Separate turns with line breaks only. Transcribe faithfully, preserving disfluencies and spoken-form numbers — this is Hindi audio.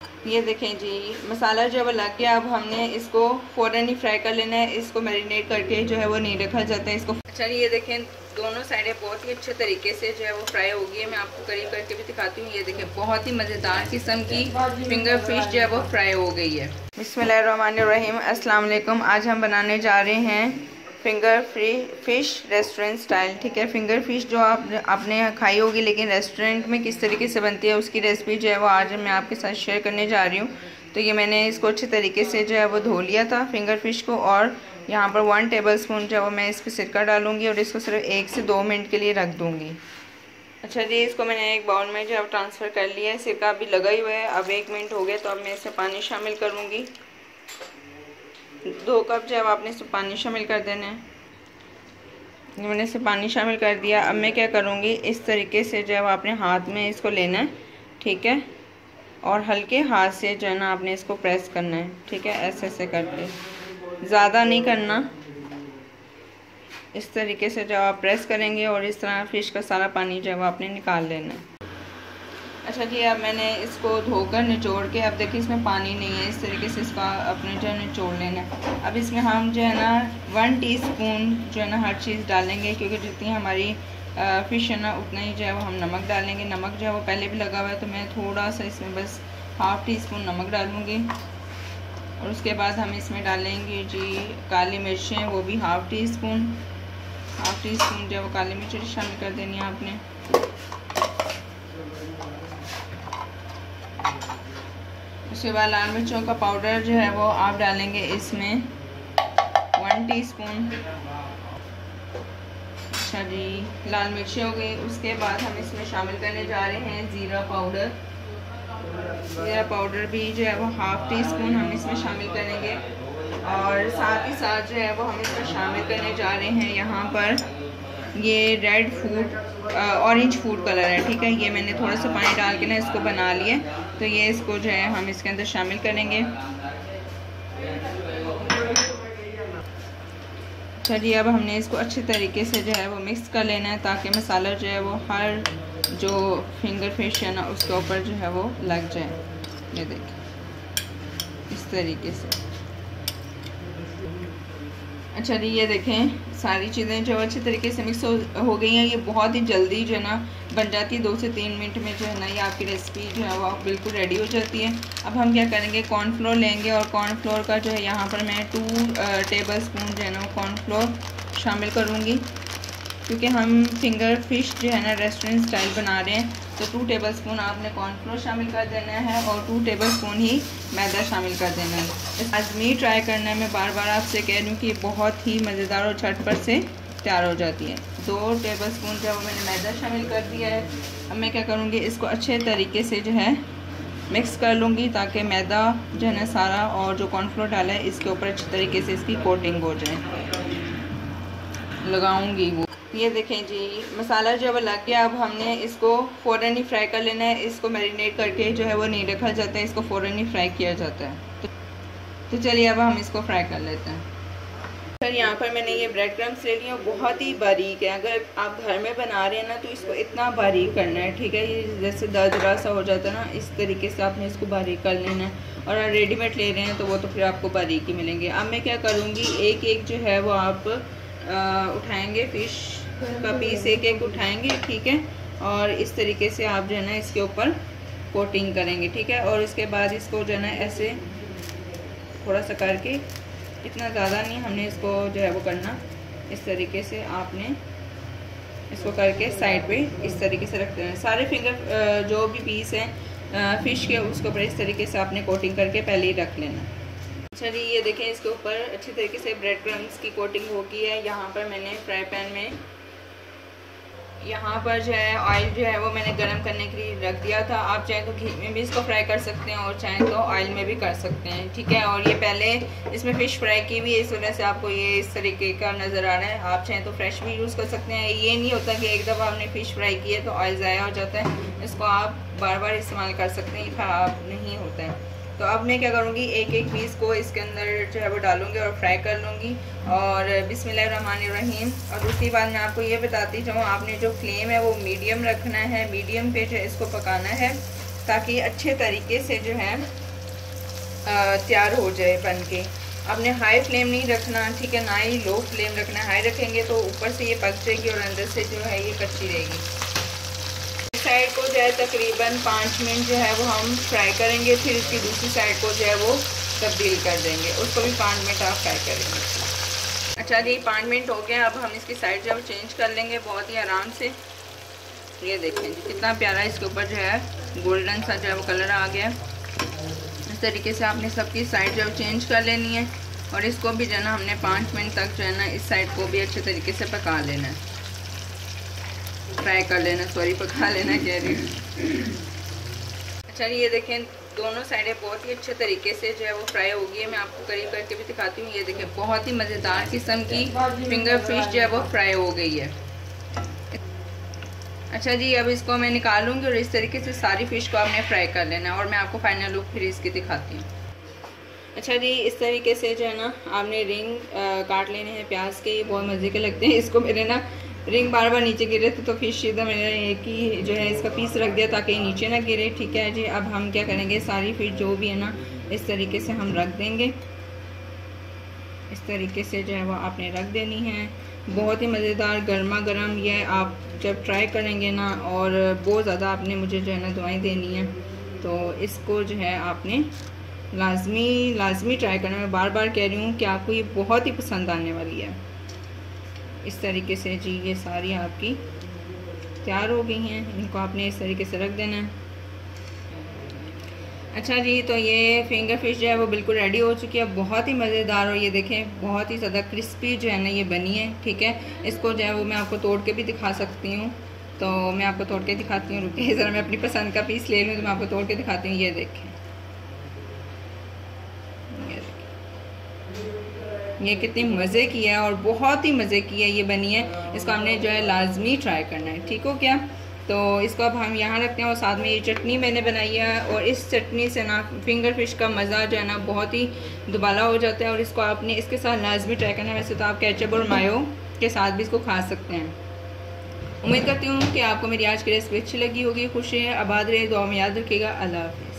ये देखें जी, मसाला जो है वो लग गया। अब हमने इसको फ़ौरन ही फ्राई कर लेना है। इसको मैरिनेट करके जो है वो नहीं रखा जाता है इसको। अच्छा, ये देखें दोनों साइडें बहुत ही अच्छे तरीके से जो है वो फ्राई हो गई है। मैं आपको करीब करके भी दिखाती हूँ। ये देखें बहुत ही मज़ेदार किस्म की फिंगर फिश जो है वो फ्राई हो गई है। बिस्मिल्लाहिर्रहमानिर्रहीम, अस्सलाम वालेकुम। आज हम बनाने जा रहे हैं finger free fish restaurant style. ठीक है, फिंगर फ़िश जो आप आपने खाई होगी लेकिन रेस्टोरेंट में किस तरीके से बनती है उसकी रेसिपी जो है वो आज मैं आपके साथ शेयर करने जा रही हूँ। तो ये मैंने इसको अच्छे तरीके से जो है वो धो लिया था फिंगर फ़िश को, और यहाँ पर वन टेबल स्पून जो है वो मैं इस पर सिरका डालूँगी और इसको सिर्फ एक से दो मिनट के लिए रख दूँगी। अच्छा जी, इसको मैंने एक बाउल में जो है ट्रांसफ़र कर लिया है। सिरका अभी लगा ही हुआ है। अब एक मिनट हो गया तो अब मैं इसमें पानी शामिल करूँगी। दो कप जो है आपने इसमें पानी शामिल कर देना है। मैंने इसे पानी शामिल कर दिया। अब मैं क्या करूँगी, इस तरीके से जो है आपने हाथ में इसको लेना है, ठीक है, और हल्के हाथ से जो है ना आपने इसको प्रेस करना है, ठीक है, ऐसे ऐसे करके, ज़्यादा नहीं करना। इस तरीके से जब आप प्रेस करेंगे और इस तरह फ़िश का सारा पानी जो है वो आपने निकाल लेना है। अच्छा जी, अब मैंने इसको धोकर निचोड़ के, अब देखिए इसमें पानी नहीं है, इस तरीके से इसका अपने जो है निचोड़ लेना है। अब इसमें हम जो है ना वन टीस्पून जो है ना हर चीज़ डालेंगे, क्योंकि जितनी हमारी फ़िश है ना उतना ही जो है वो हम नमक डालेंगे। नमक जो है वो पहले भी लगा हुआ है तो मैं थोड़ा सा इसमें बस हाफ़ टी स्पून नमक डालूँगी। और उसके बाद हम इसमें डालेंगे जी काली मिर्चें, वो भी half teaspoon half teaspoon जो है वो काली मिर्च शामिल कर देनी है आपने। उसके बाद लाल मिर्चों का पाउडर जो है वो आप डालेंगे इसमें वन टीस्पून। अच्छा जी, लाल मिर्चें हो गई। उसके बाद हम इसमें शामिल करने जा रहे हैं ज़ीरा पाउडर। ज़ीरा पाउडर भी जो है वो हाफ़ टी स्पून हम इसमें शामिल करेंगे। और साथ ही साथ जो है वो हम इसमें शामिल करने जा रहे हैं यहाँ पर ये red food orange food colour है, ठीक है। ये मैंने थोड़ा सा पानी डाल के ना इसको बना लिया, तो ये इसको जो है हम इसके अंदर शामिल करेंगे। अच्छा जी, अब हमने इसको अच्छे तरीके से जो है वो मिक्स कर लेना है ताकि मसाला जो है वो हर जो फिंगर फिश है ना उसके ऊपर जो है वो लग जाए। ये देखिए इस तरीके से। अच्छा जी, ये देखें सारी चीज़ें जो अच्छे तरीके से मिक्स हो, हो गई हैं। ये बहुत ही जल्दी जो है ना बन जाती है, दो से तीन मिनट में जो है ना ये आपकी रेसिपी जो है वो बिल्कुल रेडी हो जाती है। अब हम क्या करेंगे, कॉर्नफ्लोर लेंगे और कॉर्नफ्लोर का जो है यहाँ पर मैं टू टेबल स्पून जो है ना वो कॉर्नफ्लोर शामिल करूँगी, क्योंकि हम फिंगर फिश जो है ना रेस्टोरेंट स्टाइल बना रहे हैं। तो टू टेबल स्पून आपने कॉर्नफ्लोर शामिल कर देना है और टू टेबल स्पून ही मैदा शामिल कर देना है। आजमी ट्राई करना है, मैं बार बार आपसे कह रही हूँ कि बहुत ही मज़ेदार और झटपट से तैयार हो जाती है। दो टेबल स्पून जो मैंने मैदा शामिल कर दिया है। अब मैं क्या करूँगी, इसको अच्छे तरीके से जो है मिक्स कर लूँगी ताकि मैदा जो है ना सारा और जो कॉर्नफ्लोर डाला है इसके ऊपर अच्छे तरीके से इसकी कोटिंग हो जाए, लगाऊंगी वो। ये देखें जी, मसाला जो है वो लग गया। अब हमने इसको फ़ौरन ही फ्राई कर लेना है। इसको मैरिनेट करके जो है वो नहीं रखा जाता है, इसको फ़ौरन ही फ्राई किया जाता है। तो, तो चलिए अब हम इसको फ्राई कर लेते हैं। सर यहाँ पर मैंने ये ब्रेड क्रम्स ले लिए, बहुत ही बारीक है। अगर आप घर में बना रहे हैं ना तो इसको इतना बारीक करना है, ठीक है। ये जैसे दरदरा सा हो जाता है ना, इस तरीके से आपने इसको बारीक कर लेना है। और रेडीमेड ले रहे हैं तो वो तो फिर आपको बारीक ही मिलेंगे। अब मैं क्या करूँगी, एक एक जो है वो आप आ, उठाएंगे, फ़िश का पीस एक एक उठाएंगे, ठीक है। और इस तरीके से आप जो है ना इसके ऊपर कोटिंग करेंगे, ठीक है। और इसके बाद इसको जो है ना ऐसे थोड़ा सा करके, इतना ज़्यादा नहीं हमने इसको जो है वो करना, इस तरीके से आपने इसको करके साइड पे इस तरीके से रखते हैं। सारे फिंगर जो भी पीस हैं फ़िश के उसके ऊपर इस तरीके से आपने कोटिंग करके पहले ही रख लेना। अच्छा जी, ये देखें इसके ऊपर अच्छी तरीके से ब्रेड क्रम्स की कोटिंग हो गई है। यहाँ पर मैंने फ्राई पैन में यहाँ पर जो है ऑयल जो है वो मैंने गरम करने के लिए रख दिया था। आप चाहे तो घी में भी इसको फ्राई कर सकते हैं और चाहे तो ऑयल में भी कर सकते हैं, ठीक है। और ये पहले इसमें फ़िश फ्राई की हुई है, इस वजह से आपको ये इस तरीके का नज़र आ रहा है। आप चाहे तो फ्रेश भी यूज़ कर सकते हैं। ये नहीं होता कि एक दफ़ा आपने फ़िश फ्राई की है तो ऑयल ज़ाया हो जाता है। इसको आप बार बार इस्तेमाल कर सकते हैं, ख़राब नहीं होता है। तो अब मैं क्या करूँगी, एक एक पीस को इसके अंदर जो है वो डालूँगी और फ्राई कर लूँगी। और बिस्मिल्लाहिर्रहमानिर्रहीम। और दूसरी बात मैं आपको ये बताती जाऊँ, आपने जो फ्लेम है वो मीडियम रखना है। मीडियम पे जो है इसको पकाना है ताकि अच्छे तरीके से जो है तैयार हो जाए बन के। आपने हाई फ्लेम नहीं रखना, ठीक है, ना ही लो फ्लेम रखना है। हाई रखेंगे तो ऊपर से ये पक जाएगी और अंदर से जो है ये कच्ची रहेगी। इस साइड को जो है तकरीबन पाँच मिनट जो है वो हम फ्राई करेंगे, फिर इसकी दूसरी साइड को जो है वो तब्दील कर देंगे, उसको भी पाँच मिनट आप फ्राई करेंगे। अच्छा जी, पाँच मिनट हो गए, अब हम इसकी साइड जो है चेंज कर लेंगे बहुत ही आराम से। ये देखें जी कितना प्यारा इसके ऊपर जो है गोल्डन सा जो है वो कलर आ गया। इस तरीके से आपने सबकी साइड जो है चेंज कर लेनी है और इसको भी जो है ना हमने पाँच मिनट तक जो है ना इस साइड को भी अच्छे तरीके से पका लेना है, फ्राई कर लेना, सॉरी पका लेना कह रही हूँ। अच्छा ये देखें दोनों साइडें बहुत ही अच्छे तरीके से जो है वो फ्राई हो गई है। मैं आपको करीब करके भी दिखाती हूँ। ये देखें बहुत ही मज़ेदार किस्म की फिंगर फिश जो है वो फ्राई हो गई है। अच्छा जी, अब इसको मैं निकालूंगी और इस तरीके से सारी फ़िश को आपने फ्राई कर लेना है और मैं आपको फाइनल लुक फिर इसकी दिखाती हूँ। अच्छा जी, इस तरीके से जो है ना आपने रिंग आ, काट लेने हैं प्याज के, ये बहुत मज़े के लगते हैं। इसको मेरे ना रिंग बार बार नीचे गिरे थे तो फिर सीधा मैंने एक ही जो है इसका पीस रख दिया ताकि नीचे ना गिरे। ठीक है जी, अब हम क्या करेंगे, सारी फिश जो भी है ना इस तरीके से हम रख देंगे। इस तरीके से जो है वो आपने रख देनी है। बहुत ही मज़ेदार गर्मा गर्म ये आप जब ट्राई करेंगे ना, और बहुत ज़्यादा आपने मुझे जो है ना दुआएं देनी है, तो इसको जो है आपने लाजमी लाजमी ट्राई करना। मैं बार बार कह रही हूँ कि आपको ये बहुत ही पसंद आने वाली है। इस तरीके से जी ये सारी आपकी तैयार हो गई हैं, इनको आपने इस तरीके से रख देना है। अच्छा जी, तो ये फिंगर फिश जो है वो बिल्कुल रेडी हो चुकी है, बहुत ही मज़ेदार। और ये देखें बहुत ही ज़्यादा क्रिस्पी जो है ना ये बनी है। ठीक है, इसको जो है वो मैं आपको तोड़ के भी दिखा सकती हूँ, तो मैं आपको तोड़ के दिखाती हूँ। रुकिए ज़रा मैं अपनी पसंद का पीस ले लूँ तो मैं आपको तोड़ के दिखाती हूँ। ये देखें, ये कितनी मज़े की है और बहुत ही मज़े की है ये बनी है। इसको हमने जो है लाजमी ट्राई करना है, ठीक हो क्या। तो इसको अब हम यहाँ रखते हैं और साथ में ये चटनी मैंने बनाई है, और इस चटनी से ना फिंगर फिश का मज़ा जो है ना बहुत ही दुबाला हो जाता है। और इसको आपने इसके साथ लाजमी ट्राई करना है। वैसे तो आप केचप और मायो के साथ भी इसको खा सकते हैं। उम्मीद करती हूँ कि आपको मेरी आज की रेसिपी अच्छी लगी होगी। खुश है, आबाद रहे, दुआ में याद रखिएगा। अल्लाह हाफ़िज़।